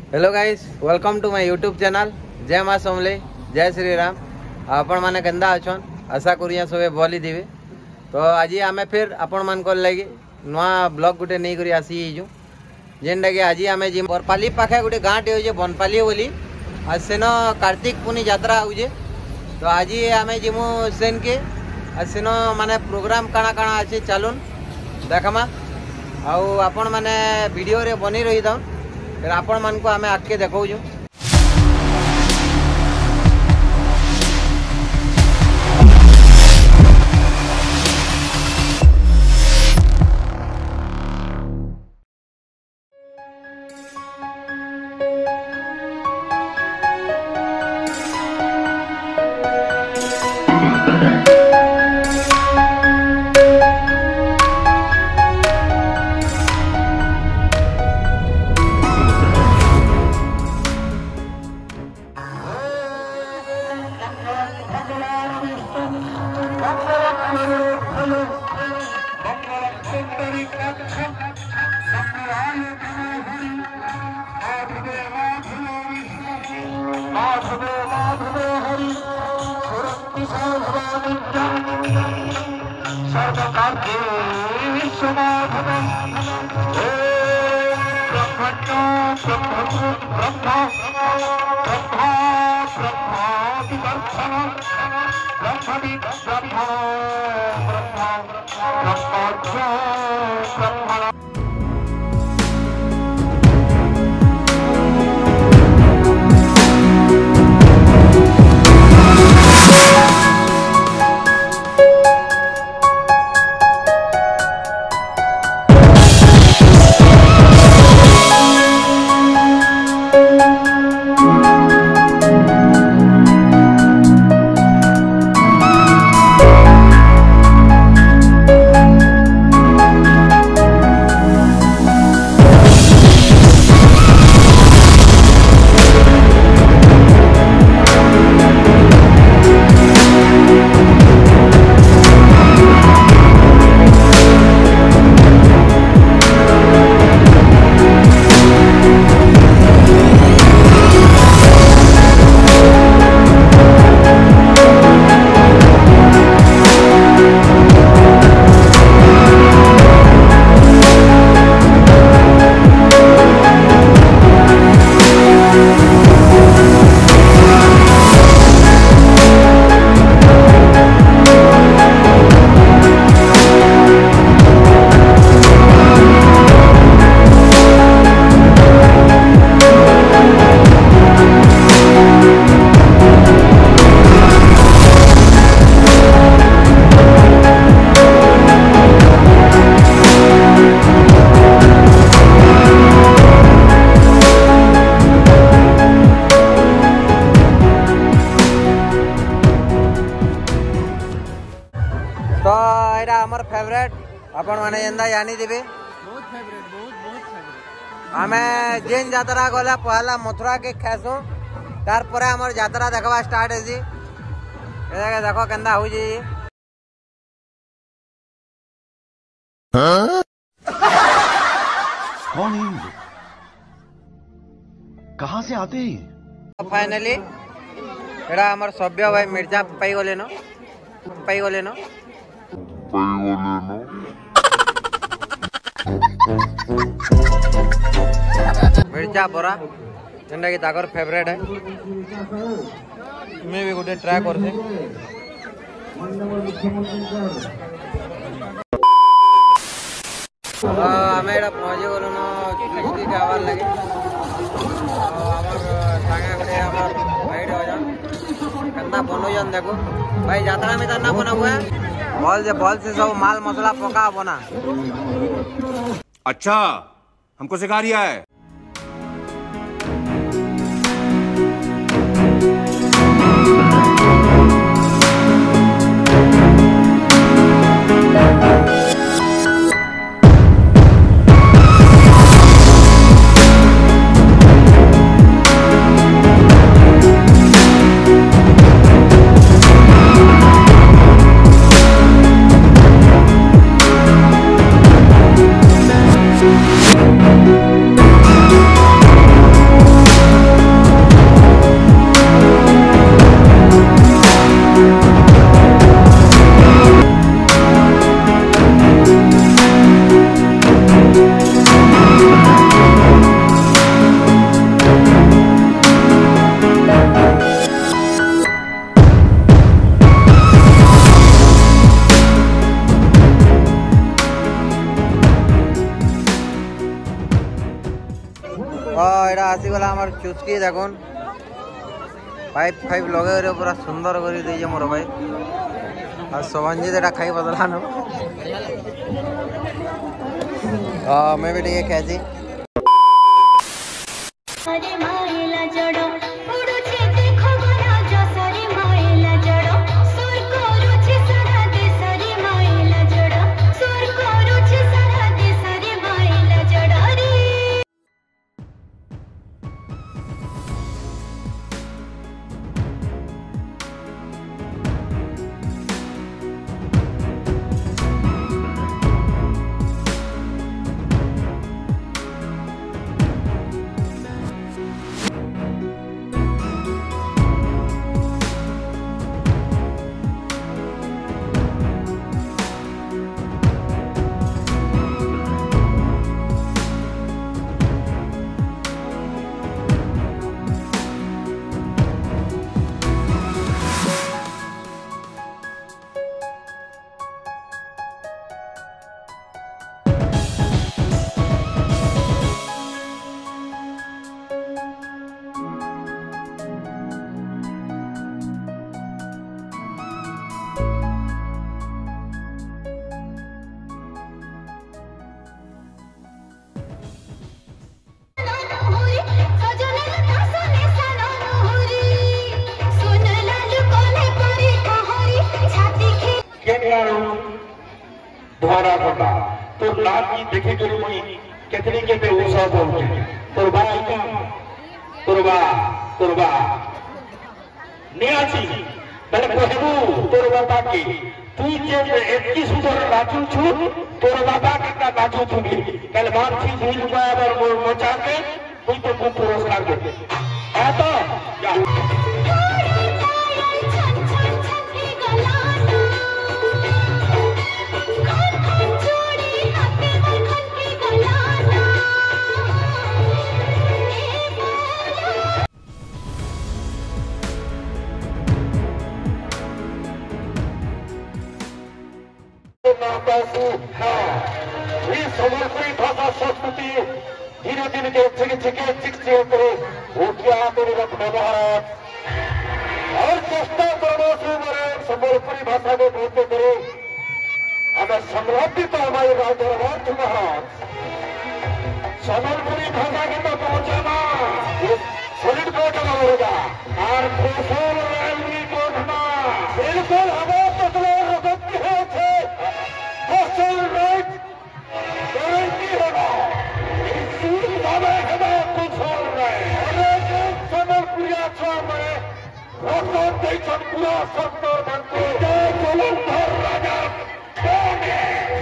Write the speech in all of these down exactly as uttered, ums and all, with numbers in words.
Hello guys, welcome to my YouTube channel. जय माँ समले, जय श्री राम। आपण मैंने केन्दा अच्छन, आशा करिया सबे भली दिवे। तो आज आम फिर आपण मान लगे नुआ ब्लॉग गोटे नहीं करी आसीजु जेनटा कि आज आम जी बरपाली पाखे गोटे गाँटे हो बनपाली बोली आ सेन कार्तिक पुनी यात्रा हो। तो आज आम जीमु सेन के आ सेन माने प्रोग्राम काଣା काଣା अच्छे चलुन देखमा आउ आपण मैंने वीडियो रे बनी रही था फिर आपण मान को आम आगे देखो। तो यहाँ आमर फेवरेट आपण मैंने जेनता जानी देवे बहुत फेवरेट बहुत बहुत फेवरेट आमे जेन यात्रा गला पहला मथुरा के खासू तार पर आमर यात्रा देखवा स्टार्ट है जी। ए देखो केंदा हो जी कौन है ये? कहाँ से आते हैं? फाइनली एड़ा आमर सभ्य भाई मिर्जा पाई गले न पाई गले न मिर्जा बरा जेनटा कि ताकर फेवरेट है। मैं भी गोटे ट्राई कर से आम एटा पहुँची गलु न के आवार लगे सागे गोटे आमर भाई केन्ता बनोजन देखो भाई यात्रा में तो बना हुआ है बॉल से बॉल से सब माल मसला पका बना। अच्छा हमको सिखा रिया है। We'll be right back. एटा आसीगला हमार चुस्की देखुन पाइप फाइप लगे पूरा सुंदर कर दे मोर भाई और सवंजित एटा खाई बदलान मैं भी टे खाई धरा कोटा तो लाल की देखे करी मुई केतरी केते उसा बोलते तोरबा आइका तोरबा तोरबा नियाची बले कहबू तोरबा बाकी तू जे एतकी सुंदर नाचू छु तोरबा बाकी का नाचू छु कल मार थी भूल पाया और मोर मोचा के कोई तो को पुरस्कार दे आ तो या सम्बलपुरी भाषा संस्कृति धीरे धीरे छिके छिके चिकचे करे उठिया मेरे व्यवहार और चेष्टा करो सम्बलपुरी भाषा में बोलते करे हमें समृद्धि तो हमारे राजदरबार महाराज सम्बलपुरी भाषा के तो पहुंचाना सॉलिड कोर्ट में होगा और प्रोफोल रेलवे कोर्ट में बिल्कुल हमें पतले रगत के थे फसल राइट गारंटी होगा इस हमें हमें कुछ हो रहे सम्बलपुरिया छो में रगत देश पूरा सत्तर बनते जलंधर राजा कौन है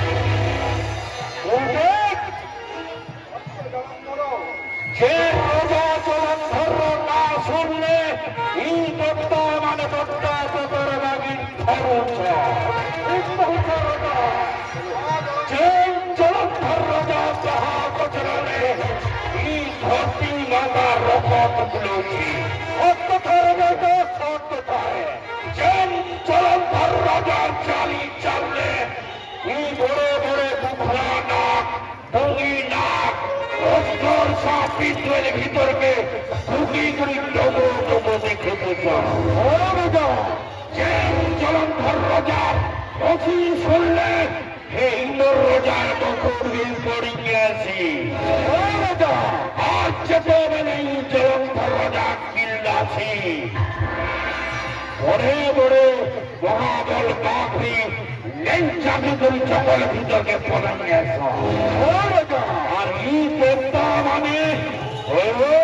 जे राजा जलंधर ना सुनले ई देवता माने देवता को करवागी खरुच इस बहुत राजा जे जलंधर राजा जहां गुजरले ई धरती माता रगत फुलोची अत्तर में तो सत्य है जे जलंधर राजा चाली चलले ई बड़े बड़े बुखला नाक डोंगी नाक और साफी तेरे भीतर के भूखी करी लोगों लोगों देखे पूछा और राजा जैन जलंधर राजा ओसी सुन ले हे इंदौर राजा तो कोई पड़ी कैसी और राजा आज जब मैंने जलंधर राजा किल्ला थी बड़े बड़े महाबल काफी लेंचा भीतर जंगल भीतर के पलंग ऐसा और राजा और ये देवता माने ओ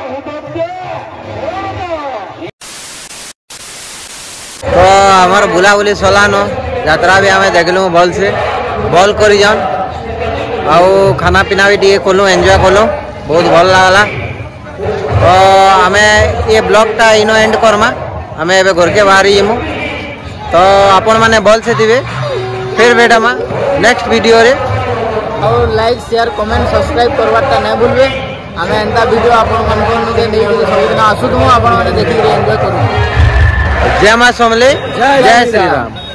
तो हमार बुलाबुली सलान यात्रा भी आम देखलु भल से भल कर खाना पीना भी टे कलु एंजॉय कलु बहुत भल लगला। तो आम ये ब्लॉगटा इन एंड करमा आम ए घर के बाहरी जीमु। तो आपण मैंने भल से थे फिर बेटा नेक्स्ट वीडियो रे और लाइक शेयर कमेंट सब्सक्राइब करवाटा नहीं भूलबे। आम एंता वीडियो आपण सबदिन आसुथु आपण मैंने देखिए एंजॉय करूँ। जय मां समले जय श्री राम।